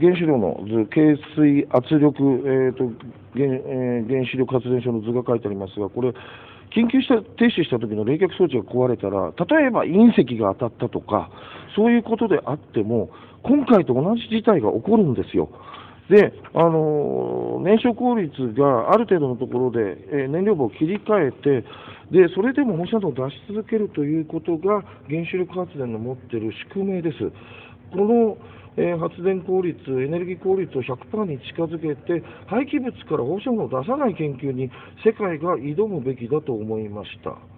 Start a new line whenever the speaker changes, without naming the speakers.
原子炉の図、軽水圧力、原子力発電所の図が書いてありますが、これ、緊急停止した時の冷却装置が壊れたら、例えば隕石が当たったとか、そういうことであっても、今回と同じ事態が起こるんですよ。で、燃焼効率がある程度のところで、燃料棒を切り替えて、で、それでも放射能を出し続けるということが、原子力発電の持っている宿命です。この、発電効率、エネルギー効率を100% に近づけて、廃棄物から放射能を出さない研究に世界が挑むべきだと思いました。